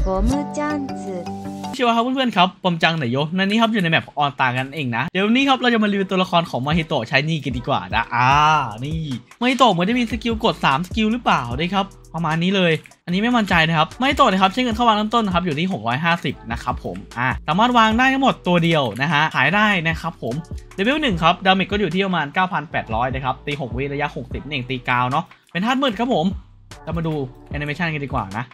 บอมือจันจืดเชื่อว่าครับเพื่อนๆครับปอมจังไหนโยนั่นนี่ครับอยู่ในแมปออนตากันเองนะเดี๋ยวนี้ครับเราจะมารีวิวตัวละครของมาฮิโตะชายนี่กันดีกว่านะนี่มาฮิโตะเหมือนจะมีสกิลกด3สกิลหรือเปล่าได้ครับประมาณนี้เลยอันนี้ไม่มั่นใจนะครับมาฮิโตะนะครับใช้เงินเข้าวางเริ่มต้นนะครับอยู่ที่650นะครับผมสามารถวางได้ทั้งหมดตัวเดียวนะฮะขายได้นะครับผมเลเวล1ครับดาเมจก็อยู่ที่ประมาณ 9,800 นะครับตี6วิระยะ60เองตีกาวเนาะเป็นธาตุมืดครับผมเรามาดูแอนิเมชันกันดีกว่านะ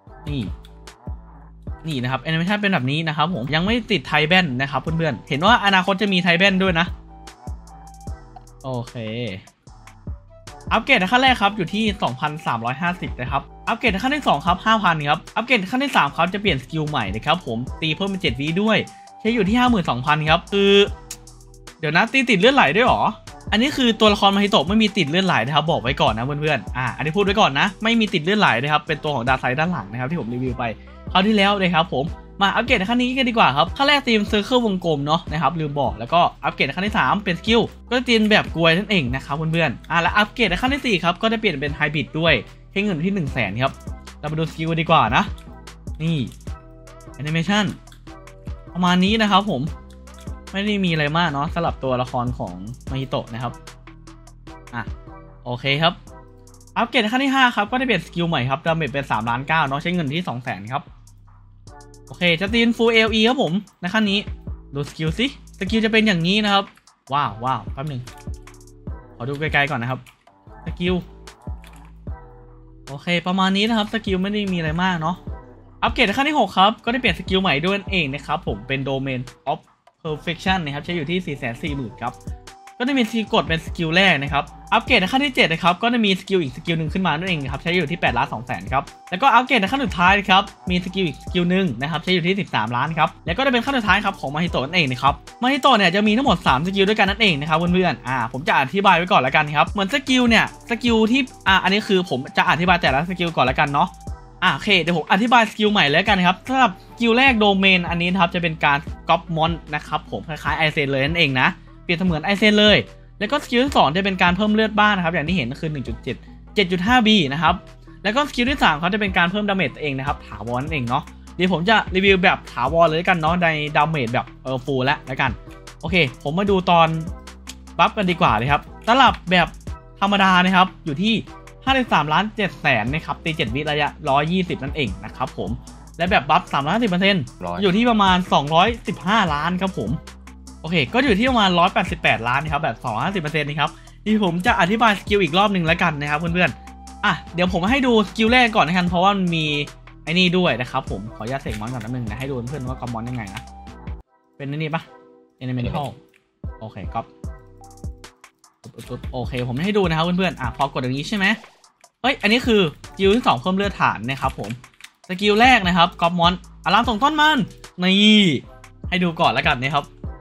นี่นะครับแอนิเมชันเป็นแบบนี้นะครับผมยังไม่ติดไทแบนนะครับเพื่อนๆเห็นว่าอนาคตจะมีไทแบนด้วยนะโอเคอัปเกรดขั้นแรกครับอยู่ที่ 2,350 นะครับอัปเกรดขั้นที่2ครับ 5,000 ครับอัปเกรดขั้นที่3ครับจะเปลี่ยนสกิลใหม่นะครับผมตีเพิ่มเป็น7วิด้วยใช้อยู่ที่ 52,000 ครับคือเดี๋ยวนะตีติดเลือดไหลด้วยหรออันนี้คือตัวละครมาฮิโตะไม่มีติดเลือดไหลนะครับบอกไว้ก่อนนะเพื่อนๆอันนี้พูดไว้ก่อนนะไม่มีติดเลือดไหลนะครับเป็นตัวของดาร์ไซด์ด้านหลังนะครับที่ผมรีวิวไปคราวที่แล้วเลยครับผมมาอัปเกรดขั้นนี้กันดีกว่าครับขั้นแรกตีมเซอร์เคิลวงกลมเนาะนะครับลืมบอกแล้วก็อัปเกรดขั้นที่3เป็นสกิลก็จะตีมแบบกลวยนั่นเองนะครับเพื่อนๆแล้วอัปเกรดขั้นที่4ครับก็จะเปลี่ยนเป็นไฮบริดด้วยใช้เงินที่ 100,000 ครับเรามาดูสกิลดีกว่านะนี่แอนิเมชันประมาณนี้นะครับผมไม่ได้มีอะไรมากเนาะสำหรับตัวละครของมาฮิโตะนะครับโอเคครับอัปเกรดขั้นที่5ครับก็ได้เปลี่ยนสกิลใหม่ครับดาเมจเป็น3,900,000เนาะใช้เงินที่ 200,000 ครับโอเคจะตีน Full LE ครับผมในขั้นนี้ดูสกิลสิสกิลจะเป็นอย่างนี้นะครับว้าวแป๊บนึงขอดูไกลๆก่อนนะครับสกิลโอเคประมาณนี้นะครับสกิลไม่ได้มีอะไรมากเนาะอัปเกรดขั้นที่6ครับก็ได้เปลี่ยนสกิลใหม่ด้วยนั่นเองนะครับผมเป็น Domain of Perfection นะครับใช้อยู่ที่ 440,000 ครับก็ได้มีสกิลกดเป็นสกิลแรกนะครับอัปเกรดในขั้นที่7นะครับก็ได้มีสกิลอีกสกิลหนึ่งขึ้นมานั่นเองครับใช้อยู่ที่8,200,000 ครับแล้วก็อัปเกรดในขั้นสุดท้ายครับมีสกิลอีกสกิลหนึ่งนะครับใช้อยู่ที่13 ล้านครับแล้วก็ได้เป็นขั้นสุดท้ายครับของมาฮิโตะนั่นเองนะครับมาฮิโตะเนี่ยจะมีทั้งหมด3สกิลด้วยกันนั่นเองนะครับเพื่อนๆผมจะอธิบายไว้ก่อนแล้วกันครับเหมือนสกิลเนี่ยสกิลที่อันนี้คือผมจะอธิบายแต่ละสกิลก่อนแล้วกันเนาะโอเคเดี๋ยวผมอธิบายสกิลใหม่แล้วกันครับสำหรับสกิลแรกโดเมนอันนี้ครับจะเป็นการก๊อปมอนนะครับผมคล้ายๆไอเซนเลยนั่นเองนะเปรียบเสมือนไอเซนเลยแล้วก็สกิลที่2จะเป็นการเพิ่มเลือดบ้านนะครับอย่างที่เห็นก็คือ 7.5B นะครับแล้วก็สกิลที่3เขาจะเป็นการเพิ่มดาเมจตัวเองนะครับถาวรนั่นเองเนาะเดี๋ยวผมจะรีวิวแบบถาวรเลยกันเนาะในดาเมจแบบฟูลแล้วกันโอเคผมมาดูตอนบัฟกันดีกว่าเลยครับสำหรับแบบธรรมดานะครับอยู่ที่ 53,700,000 นะครับตี7วิระยะ120นั่นเองนะครับผมและแบบบัฟ 350% อยู่ที่ประมาณ215 ล้านครับผมโอเคก็อยู่ที่ประมาณ188 ล้านนะครับแบบ 250% นะครับที่ผมจะอธิบายสกิลอีกรอบหนึ่งแล้วกันนะครับเพื่อนๆเดี๋ยวผมให้ดูสกิลแรกก่อนนะครับเพราะว่ามันมีไอ้นี่ด้วยนะครับผมขออนุญาตเสกมอนก่อนนิดนึงนะให้ดูเพื่อนๆว่ากอมมอนยังไงนะเป็นนี่ปะ Elemental โอเคก๊อปโอเคผมให้ดูนะครับเพื่อนๆพอกดอย่างนี้ใช่ไหมอันนี้คือสกิลที่2เพิ่มเลือดฐานนะครับผมสกิลแรกนะครับก๊อปมอนอารามส่งต้นมันนี่ให้ดูก่อนแล้วกันนะครับ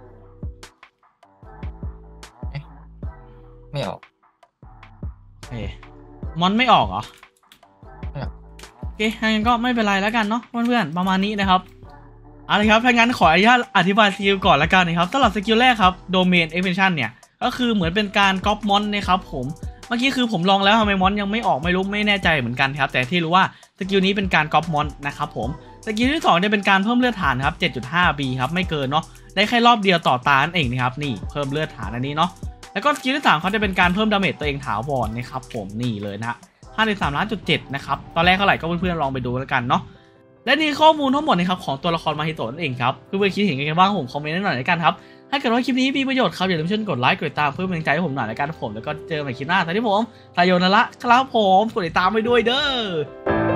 ไม่ออกมอนไม่ออกเหรอโอเคงั้นก็ไม่เป็นไรแล้วกันเนาะเพื่อนๆประมาณนี้นะครับอะไรครับถ้างั้นขออนุญาตอธิบายสกิลก่อนแล้วกันนะครับสำหรับสกิลแรกครับ Domain Expansion เนี่ยก็คือเหมือนเป็นการก๊อปมอนนะครับผมเมื่อกี้คือผมลองแล้วทำไมมอนยังไม่ออกไม่รู้ไม่แน่ใจเหมือนกันครับแต่ที่รู้ว่าสกิลนี้เป็นการก๊อปมอนนะครับผมสกิลที่2เนี่ยเป็นการเพิ่มเลือดฐานครับ 7.5B ครับไม่เกินเนาะได้แค่รอบเดียวต่อตานั่นเองนะครับนี่เพิ่มเลือดฐานอันนี้เนาะแล้วก็สกิลที่3เขาจะเป็นการเพิ่มดาเมจตัวเองถาวรนะครับผมนี่เลยนะ53.7 นะครับตอนแรกเท่าไหร่ก็เพื่อนๆลองไปดูแล้วกันเนาะและนี่ข้อมูลทั้งหมดนะครับของตัวละครมาฮิโตะนั่นเองครับเพื่อนๆคิดเห็นยังไงบ้างผมคอมเมนต์หน่อยแล้วกันครับถ้าเกิดว่าคลิปนี้มีประโยชน์ครับอย่าลืมช่วยกดไลค์กดติดตามเพื่อเป็นกำลังใจให้ผมหน่อยแล้วกันผมแล้วก็เจอกันใหม่คลิปหน้าตอนที่ผมทายโยนละครับผมกดติดตามไปด้วยเด้อ